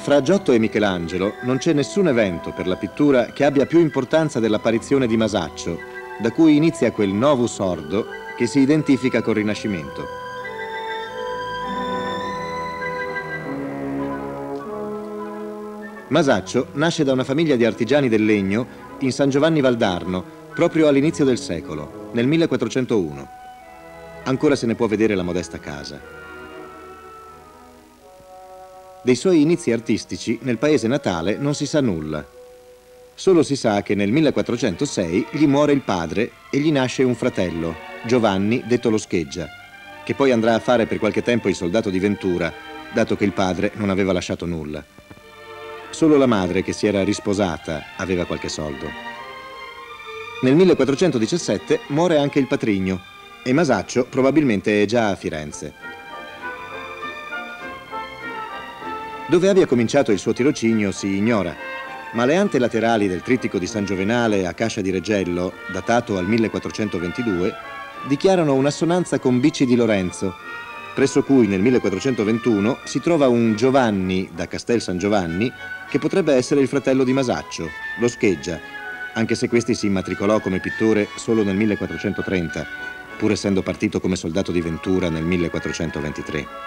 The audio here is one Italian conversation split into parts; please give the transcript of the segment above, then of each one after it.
Fra Giotto e Michelangelo non c'è nessun evento per la pittura che abbia più importanza dell'apparizione di Masaccio, da cui inizia quel novus ordo che si identifica col Rinascimento. Masaccio nasce da una famiglia di artigiani del legno in San Giovanni Valdarno, proprio all'inizio del secolo, nel 1401. Ancora se ne può vedere la modesta casa. Dei suoi inizi artistici nel paese natale non si sa nulla. Solo si sa che nel 1406 gli muore il padre e gli nasce un fratello, Giovanni, detto lo Scheggia, che poi andrà a fare per qualche tempo il soldato di Ventura, dato che il padre non aveva lasciato nulla. Solo la madre, che si era risposata, aveva qualche soldo. Nel 1417 muore anche il patrigno e Masaccio probabilmente è già a Firenze. Dove abbia cominciato il suo tirocinio si ignora, ma le ante laterali del trittico di San Giovenale a Cascia di Reggello, datato al 1422, dichiarano un'assonanza con Bicci di Lorenzo, presso cui nel 1421 si trova un Giovanni da Castel San Giovanni che potrebbe essere il fratello di Masaccio, lo Scheggia, anche se questi si immatricolò come pittore solo nel 1430, pur essendo partito come soldato di Ventura nel 1423.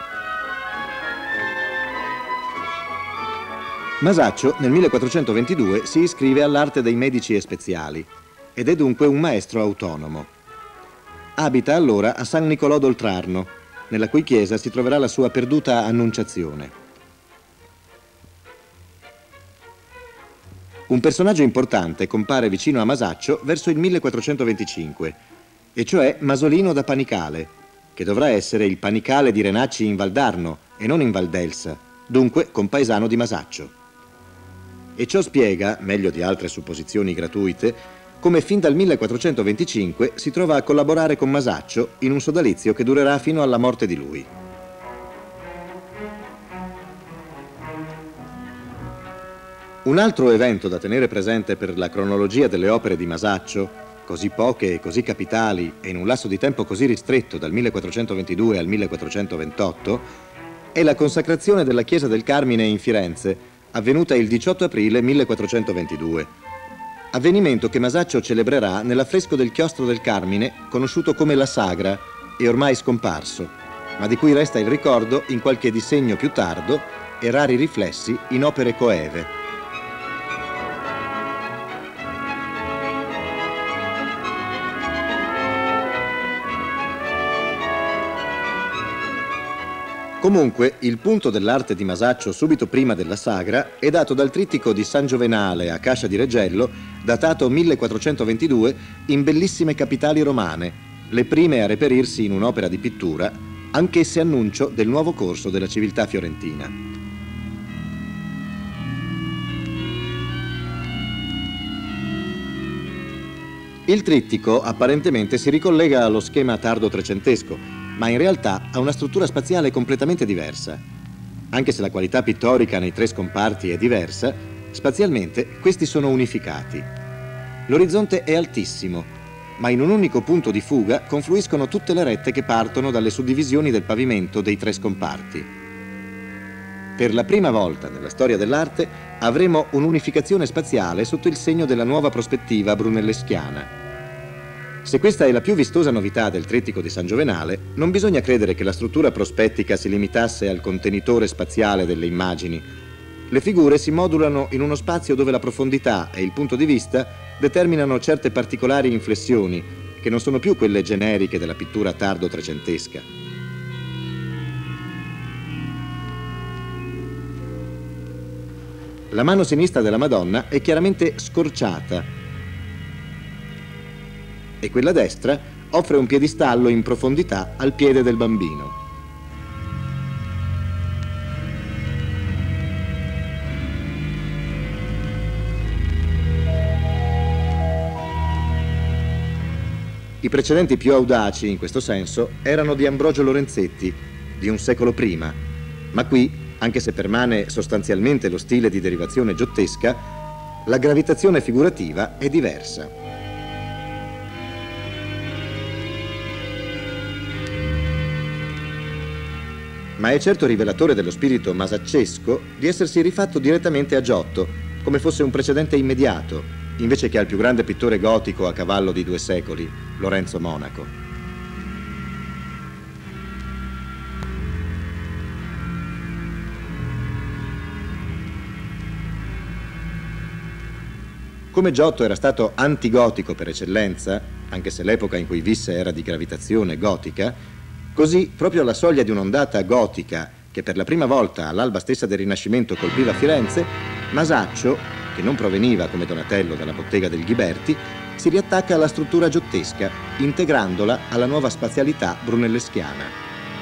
Masaccio nel 1422 si iscrive all'arte dei medici e speziali ed è dunque un maestro autonomo. Abita allora a San Nicolò d'Oltrarno, nella cui chiesa si troverà la sua perduta Annunciazione. Un personaggio importante compare vicino a Masaccio verso il 1425, e cioè Masolino da Panicale, che dovrà essere il Panicale di Renacci in Valdarno e non in Valdelsa, dunque compaesano di Masaccio. E ciò spiega, meglio di altre supposizioni gratuite, come fin dal 1425 si trova a collaborare con Masaccio in un sodalizio che durerà fino alla morte di lui. Un altro evento da tenere presente per la cronologia delle opere di Masaccio, così poche e così capitali e in un lasso di tempo così ristretto dal 1422 al 1428, è la consacrazione della chiesa del Carmine in Firenze, avvenuta il 18 aprile 1422. Avvenimento che Masaccio celebrerà nell'affresco del chiostro del Carmine, conosciuto come la Sagra e ormai scomparso, ma di cui resta il ricordo in qualche disegno più tardo e rari riflessi in opere coeve. Comunque, il punto dell'arte di Masaccio subito prima della Sagra è dato dal trittico di San Giovenale a Cascia di Reggello, datato 1422, in bellissime capitali romane, le prime a reperirsi in un'opera di pittura, anch'esse annuncio del nuovo corso della civiltà fiorentina. Il trittico apparentemente si ricollega allo schema tardo trecentesco, ma in realtà ha una struttura spaziale completamente diversa. Anche se la qualità pittorica nei tre scomparti è diversa, spazialmente questi sono unificati. L'orizzonte è altissimo, ma in un unico punto di fuga confluiscono tutte le rette che partono dalle suddivisioni del pavimento dei tre scomparti. Per la prima volta nella storia dell'arte avremo un'unificazione spaziale sotto il segno della nuova prospettiva brunelleschiana. Se questa è la più vistosa novità del trittico di San Giovenale, non bisogna credere che la struttura prospettica si limitasse al contenitore spaziale delle immagini. Le figure si modulano in uno spazio dove la profondità e il punto di vista determinano certe particolari inflessioni, che non sono più quelle generiche della pittura tardo trecentesca. La mano sinistra della Madonna è chiaramente scorciata e quella destra offre un piedistallo in profondità al piede del bambino. I precedenti più audaci in questo senso erano di Ambrogio Lorenzetti, di un secolo prima, ma qui, anche se permane sostanzialmente lo stile di derivazione giottesca, la gravitazione figurativa è diversa. ma è certo rivelatore dello spirito masaccesco di essersi rifatto direttamente a Giotto, come fosse un precedente immediato, invece che al più grande pittore gotico a cavallo di 2 secoli, Lorenzo Monaco. Come Giotto era stato antigotico per eccellenza, anche se l'epoca in cui visse era di gravitazione gotica, così, proprio alla soglia di un'ondata gotica che per la prima volta all'alba stessa del Rinascimento colpiva Firenze, Masaccio, che non proveniva come Donatello dalla bottega del Ghiberti, si riattacca alla struttura giottesca, integrandola alla nuova spazialità brunelleschiana.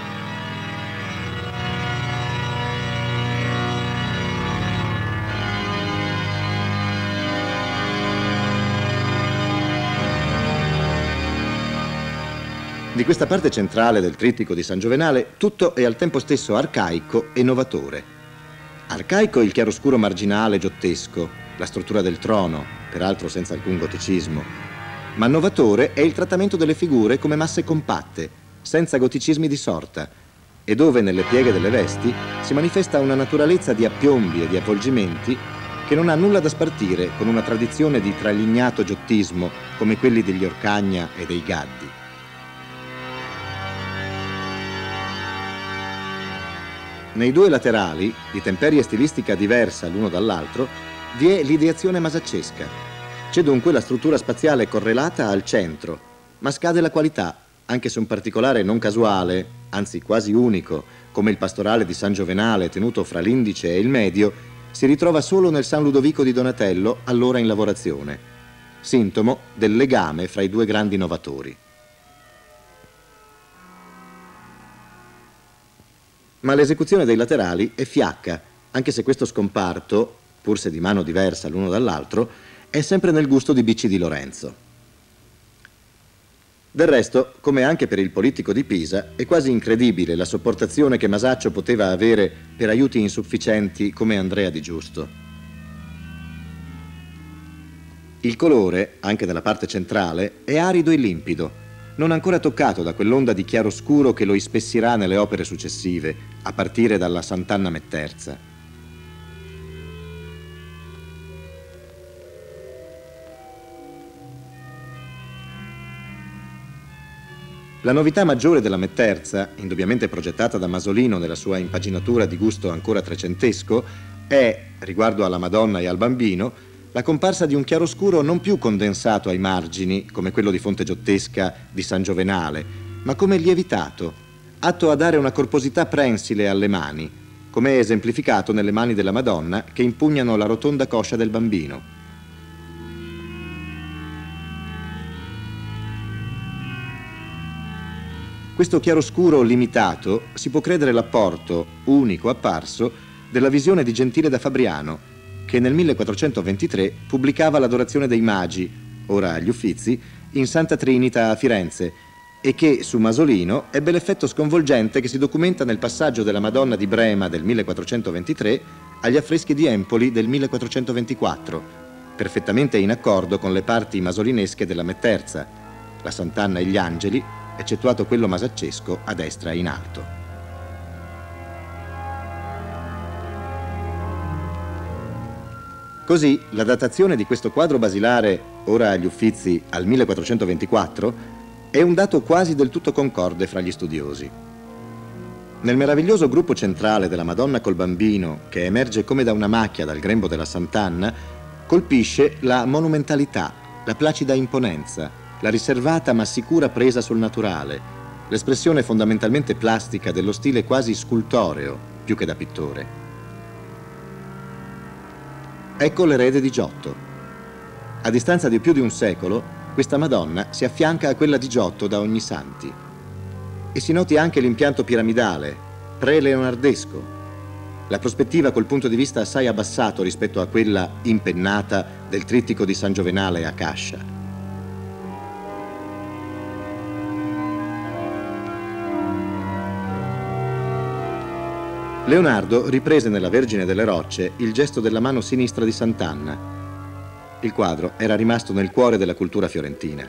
Di questa parte centrale del trittico di San Giovenale tutto è al tempo stesso arcaico e novatore. Arcaico il chiaroscuro marginale giottesco, la struttura del trono, peraltro senza alcun goticismo, ma novatore è il trattamento delle figure come masse compatte, senza goticismi di sorta, e dove nelle pieghe delle vesti si manifesta una naturalezza di appiombi e di avvolgimenti che non ha nulla da spartire con una tradizione di tralignato giottismo come quelli degli Orcagna e dei Gaddi. Nei 2 laterali, di temperie stilistica diversa l'uno dall'altro, vi è l'ideazione masaccesca. C'è dunque la struttura spaziale correlata al centro, ma scade la qualità, anche se un particolare non casuale, anzi quasi unico, come il pastorale di San Giovenale tenuto fra l'indice e il medio, si ritrova solo nel San Ludovico di Donatello, allora in lavorazione, sintomo del legame fra i 2 grandi novatori. Ma l'esecuzione dei laterali è fiacca, anche se questo scomparto, pur se di mano diversa l'uno dall'altro, è sempre nel gusto di Bicci di Lorenzo. Del resto, come anche per il politico di Pisa, è quasi incredibile la sopportazione che Masaccio poteva avere per aiuti insufficienti come Andrea di Giusto. Il colore, anche nella parte centrale, è arido e limpido, non ancora toccato da quell'onda di chiaroscuro che lo ispessirà nelle opere successive, a partire dalla Sant'Anna Metterza. La novità maggiore della Metterza, indubbiamente progettata da Masolino nella sua impaginatura di gusto ancora trecentesco, è, riguardo alla Madonna e al Bambino, la comparsa di un chiaroscuro non più condensato ai margini, come quello di fonte giottesca di San Giovenale, ma come lievitato, atto a dare una corposità prensile alle mani, come è esemplificato nelle mani della Madonna che impugnano la rotonda coscia del Bambino. Questo chiaroscuro limitato si può credere l'apporto, unico apparso, della visione di Gentile da Fabriano, che nel 1423 pubblicava l'Adorazione dei Magi, ora agli Uffizi, in Santa Trinita a Firenze, e che su Masolino ebbe l'effetto sconvolgente che si documenta nel passaggio della Madonna di Brema del 1423 agli affreschi di Empoli del 1424, perfettamente in accordo con le parti masolinesche della Metterza, la Sant'Anna e gli Angeli, eccettuato quello masaccesco a destra in alto. Così, la datazione di questo quadro basilare, ora agli Uffizi al 1424, è un dato quasi del tutto concorde fra gli studiosi. Nel meraviglioso gruppo centrale della Madonna col Bambino, che emerge come da una macchia dal grembo della Sant'Anna, colpisce la monumentalità, la placida imponenza, la riservata ma sicura presa sul naturale, l'espressione fondamentalmente plastica dello stile quasi scultoreo, più che da pittore. Ecco l'erede di Giotto. A distanza di più di un secolo, questa Madonna si affianca a quella di Giotto da Ognissanti. E si noti anche l'impianto piramidale, pre-leonardesco, la prospettiva col punto di vista assai abbassato rispetto a quella impennata del trittico di San Giovenale a Cascia. Leonardo riprese nella Vergine delle Rocce il gesto della mano sinistra di Sant'Anna. Il quadro era rimasto nel cuore della cultura fiorentina.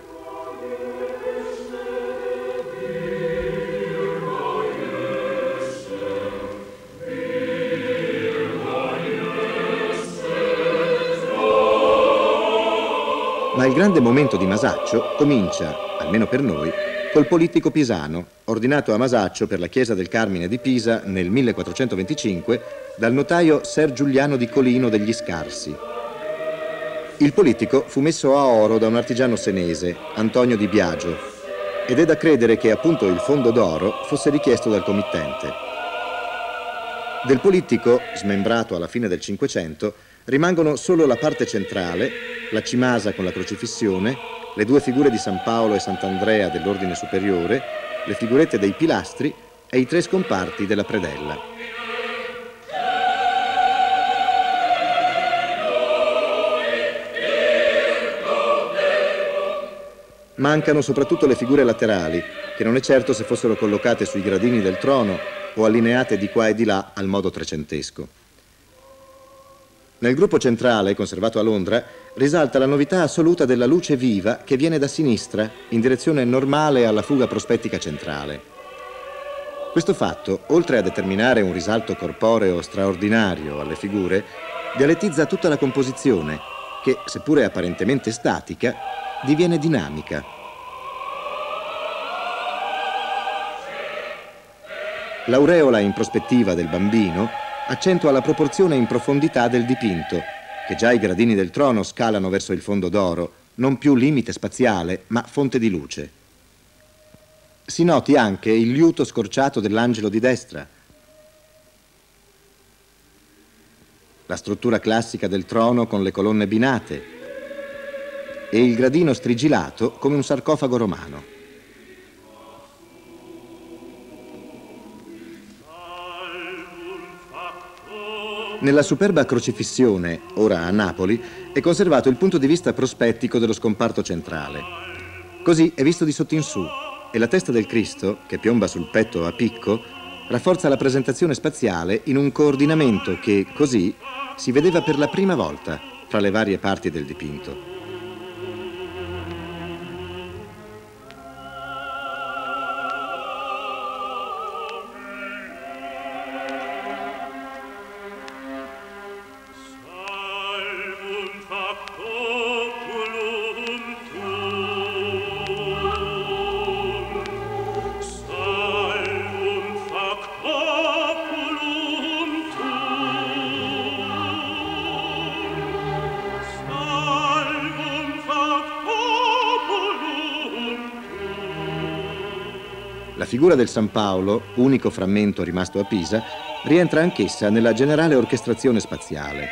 Ma il grande momento di Masaccio comincia, almeno per noi, col politico pisano, ordinato a Masaccio per la chiesa del Carmine di Pisa nel 1425 dal notaio Ser Giuliano di Colino degli Scarsi. Il politico fu messo a oro da un artigiano senese, Antonio di Biagio, ed è da credere che appunto il fondo d'oro fosse richiesto dal committente. Del politico, smembrato alla fine del Cinquecento, rimangono solo la parte centrale, la cimasa con la crocifissione, le due figure di San Paolo e Sant'Andrea dell'Ordine Superiore, le figurette dei pilastri e i tre scomparti della predella. Mancano soprattutto le figure laterali, che non è certo se fossero collocate sui gradini del trono o allineate di qua e di là al modo trecentesco. Nel gruppo centrale, conservato a Londra, risalta la novità assoluta della luce viva che viene da sinistra in direzione normale alla fuga prospettica centrale. Questo fatto, oltre a determinare un risalto corporeo straordinario alle figure, dialettizza tutta la composizione che, seppure apparentemente statica, diviene dinamica. L'aureola in prospettiva del bambino accentua la proporzione in profondità del dipinto, che già i gradini del trono scalano verso il fondo d'oro, non più limite spaziale, ma fonte di luce. Si noti anche il liuto scorciato dell'angelo di destra, la struttura classica del trono con le colonne binate e il gradino strigilato come un sarcofago romano. Nella superba crocifissione, ora a Napoli, è conservato il punto di vista prospettico dello scomparto centrale. Così è visto di sotto in su e la testa del Cristo, che piomba sul petto a picco, rafforza la presentazione spaziale in un coordinamento che, così, si vedeva per la prima volta fra le varie parti del dipinto. La figura del San Paolo, unico frammento rimasto a Pisa, rientra anch'essa nella generale orchestrazione spaziale.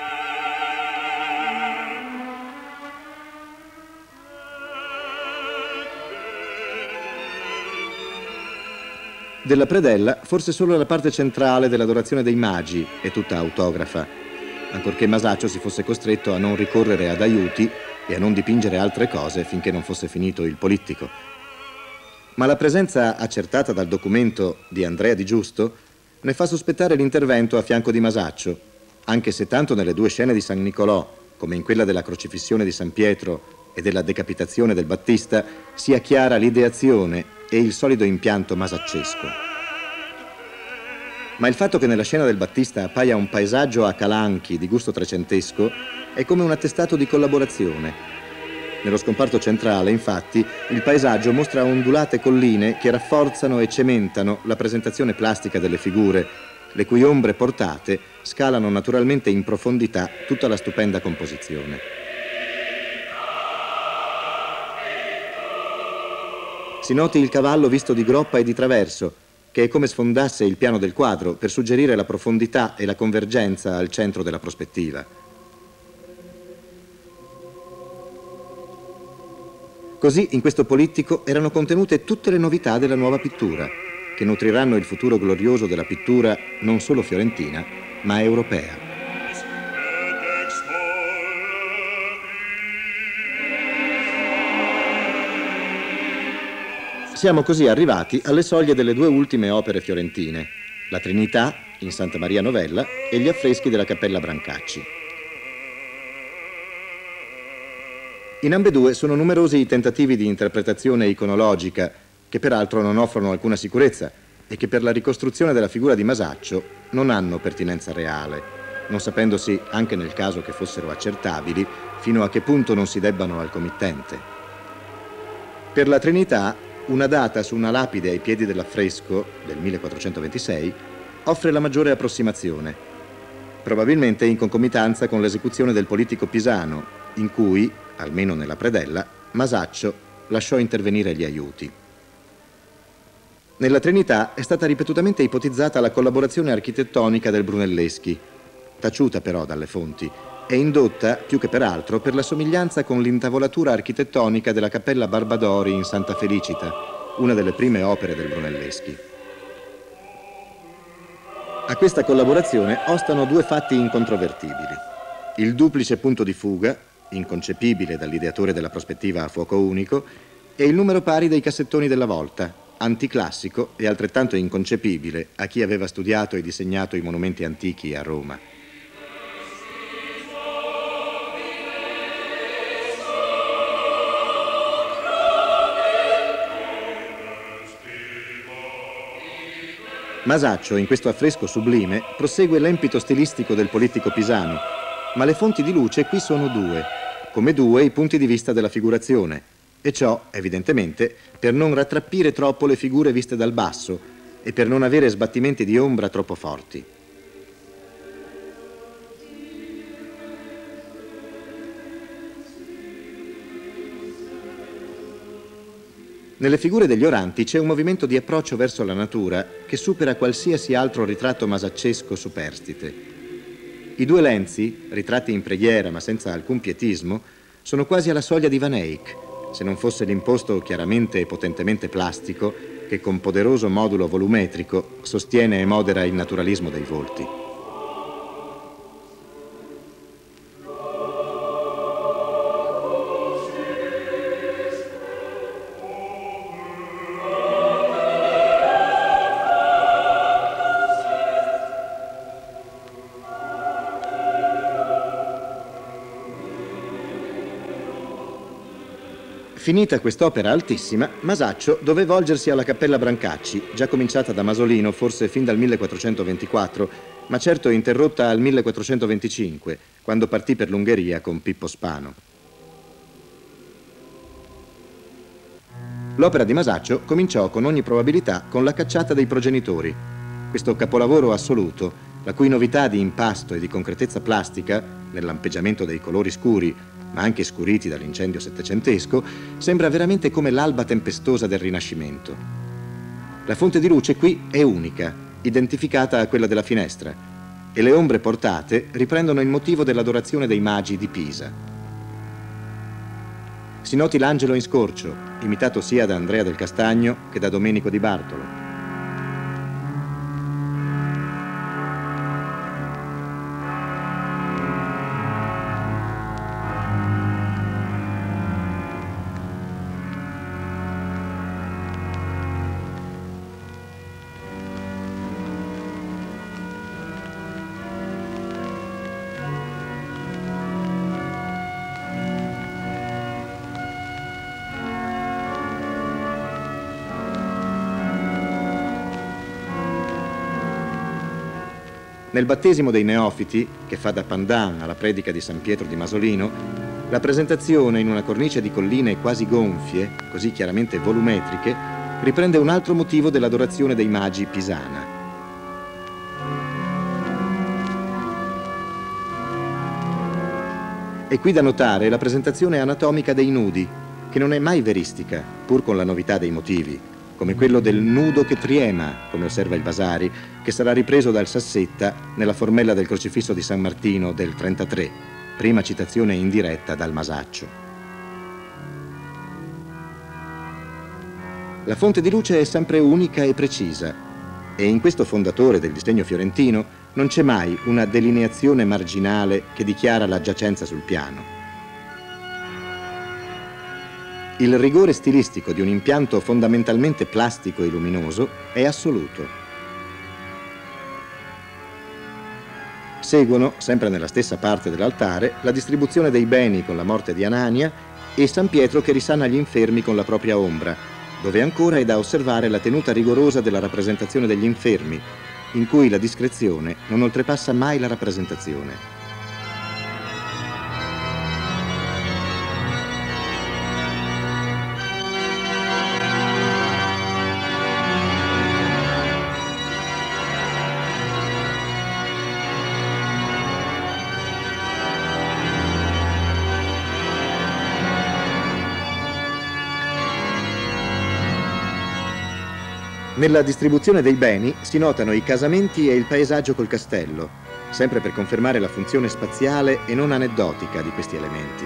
Della predella forse solo la parte centrale dell'adorazione dei magi è tutta autografa, ancorché Masaccio si fosse costretto a non ricorrere ad aiuti e a non dipingere altre cose finché non fosse finito il polittico. Ma la presenza accertata dal documento di Andrea Di Giusto ne fa sospettare l'intervento a fianco di Masaccio, anche se tanto nelle due scene di San Nicolò, come in quella della crocifissione di San Pietro e della decapitazione del Battista, sia chiara l'ideazione e il solido impianto masaccesco. Ma il fatto che nella scena del Battista appaia un paesaggio a calanchi di gusto trecentesco è come un attestato di collaborazione. Nello scomparto centrale, infatti, il paesaggio mostra ondulate colline che rafforzano e cementano la presentazione plastica delle figure, le cui ombre portate scalano naturalmente in profondità tutta la stupenda composizione. Si noti il cavallo visto di groppa e di traverso, che è come sfondasse il piano del quadro per suggerire la profondità e la convergenza al centro della prospettiva. Così in questo polittico erano contenute tutte le novità della nuova pittura, che nutriranno il futuro glorioso della pittura non solo fiorentina, ma europea. Siamo così arrivati alle soglie delle due ultime opere fiorentine, la Trinità in Santa Maria Novella e gli affreschi della Cappella Brancacci. In ambedue sono numerosi i tentativi di interpretazione iconologica, che peraltro non offrono alcuna sicurezza e che per la ricostruzione della figura di Masaccio non hanno pertinenza reale. non sapendosi, anche nel caso che fossero accertabili, fino a che punto non si debbano al committente. Per la Trinità, una data su una lapide ai piedi dell'affresco del 1426 offre la maggiore approssimazione, probabilmente in concomitanza con l'esecuzione del politico pisano, in cui, almeno nella predella, Masaccio lasciò intervenire gli aiuti. Nella Trinità è stata ripetutamente ipotizzata la collaborazione architettonica del Brunelleschi, taciuta però dalle fonti, e indotta, più che peraltro, per la somiglianza con l'intavolatura architettonica della Cappella Barbadori in Santa Felicita, una delle prime opere del Brunelleschi. A questa collaborazione ostano due fatti incontrovertibili. Il duplice punto di fuga, inconcepibile dall'ideatore della prospettiva a fuoco unico, e il numero pari dei cassettoni della volta, anticlassico e altrettanto inconcepibile a chi aveva studiato e disegnato i monumenti antichi a Roma. Masaccio, in questo affresco sublime, prosegue l'empito stilistico del politico pisano, ma le fonti di luce qui sono due, come due i punti di vista della figurazione, e ciò, evidentemente, per non rattrappire troppo le figure viste dal basso e per non avere sbattimenti di ombra troppo forti. Nelle figure degli oranti c'è un movimento di approccio verso la natura che supera qualsiasi altro ritratto masaccesco superstite. I due Lenzi, ritratti in preghiera ma senza alcun pietismo, sono quasi alla soglia di Van Eyck, se non fosse l'imposto chiaramente e potentemente plastico che con poderoso modulo volumetrico sostiene e modera il naturalismo dei volti. Finita quest'opera altissima, Masaccio dové volgersi alla Cappella Brancacci, già cominciata da Masolino forse fin dal 1424, ma certo interrotta al 1425, quando partì per l'Ungheria con Pippo Spano. L'opera di Masaccio cominciò con ogni probabilità con La cacciata dei progenitori, questo capolavoro assoluto, la cui novità di impasto e di concretezza plastica, nel lampeggiamento dei colori scuri, ma anche scuriti dall'incendio settecentesco, sembra veramente come l'alba tempestosa del Rinascimento. La fonte di luce qui è unica, identificata a quella della finestra, e le ombre portate riprendono il motivo dell'adorazione dei magi di Pisa. Si noti l'angelo in scorcio, imitato sia da Andrea del Castagno che da Domenico di Bartolo. Nel battesimo dei neofiti, che fa da pandan alla predica di San Pietro di Masolino, la presentazione in una cornice di colline quasi gonfie, così chiaramente volumetriche, riprende un altro motivo dell'adorazione dei magi pisana. È qui da notare la presentazione anatomica dei nudi, che non è mai veristica, pur con la novità dei motivi, come quello del nudo che triema, come osserva il Vasari, che sarà ripreso dal Sassetta nella formella del crocifisso di San Martino del 33, prima citazione indiretta dal Masaccio. La fonte di luce è sempre unica e precisa, e in questo fondatore del disegno fiorentino non c'è mai una delineazione marginale che dichiara la giacenza sul piano. Il rigore stilistico di un impianto fondamentalmente plastico e luminoso è assoluto. Seguono, sempre nella stessa parte dell'altare, la distribuzione dei beni con la morte di Anania e San Pietro che risana gli infermi con la propria ombra, dove ancora è da osservare la tenuta rigorosa della rappresentazione degli infermi, in cui la discrezione non oltrepassa mai la rappresentazione. Nella distribuzione dei beni si notano i casamenti e il paesaggio col castello, sempre per confermare la funzione spaziale e non aneddotica di questi elementi.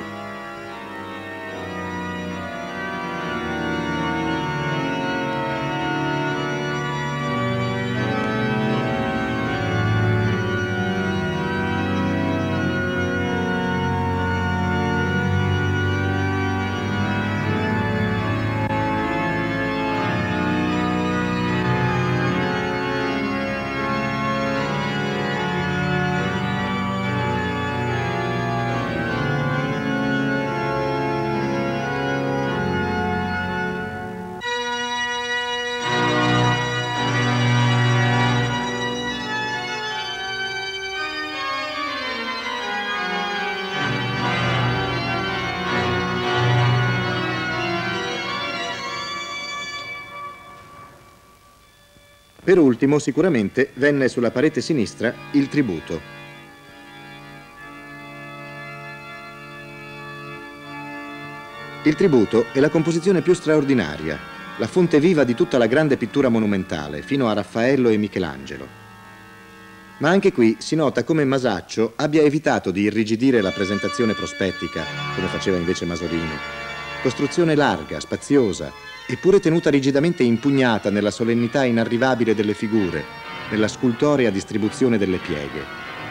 Per ultimo, sicuramente, venne sulla parete sinistra il tributo. Il tributo è la composizione più straordinaria, la fonte viva di tutta la grande pittura monumentale, fino a Raffaello e Michelangelo. Ma anche qui si nota come Masaccio abbia evitato di irrigidire la presentazione prospettica, come faceva invece Masolino. Costruzione larga, spaziosa, eppure tenuta rigidamente impugnata nella solennità inarrivabile delle figure, nella scultorea distribuzione delle pieghe.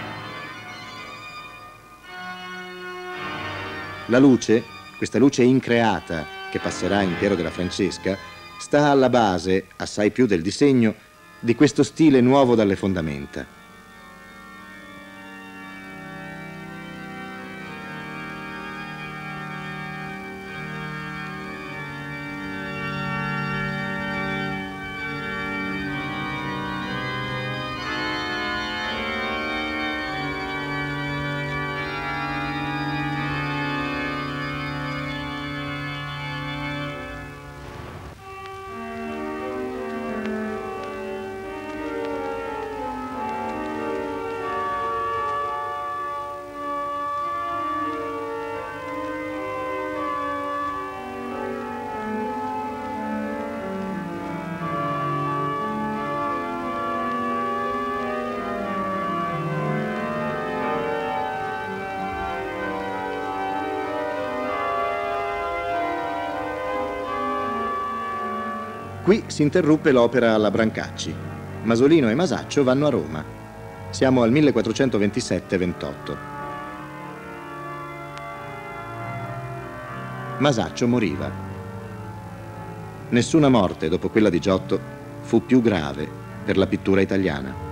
La luce, questa luce increata che passerà in Piero della Francesca, sta alla base, assai più del disegno, di questo stile nuovo dalle fondamenta. Qui si interruppe l'opera alla Brancacci. Masolino e Masaccio vanno a Roma. Siamo al 1427-28. Masaccio moriva. Nessuna morte dopo quella di Giotto fu più grave per la pittura italiana.